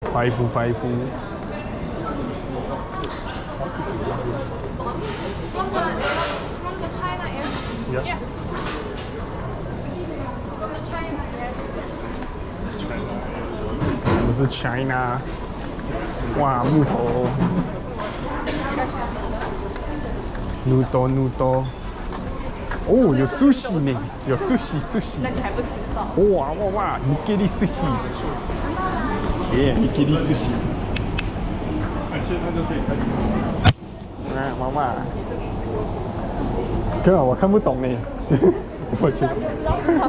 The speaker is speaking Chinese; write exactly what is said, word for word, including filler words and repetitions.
five five。 From the from the China air. Yeah. Yeah. From the China air. 我们是 China。哇，木头。努多努多。哦，有 sushi 呢，有 sushi sushi。 那你还不吃饱？ 哇哇哇！你给你 sushi。耶，你给你 sushi。现在就可以开始。啊，妈妈。哥，我看不懂呢。我去。